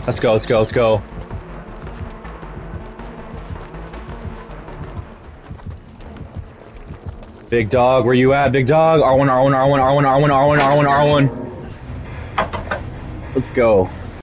Let's go, let's go, let's go. Big dog, where you at, big dog? R1, R1, R1, R1, R1, R1, R1, R1. Let's go.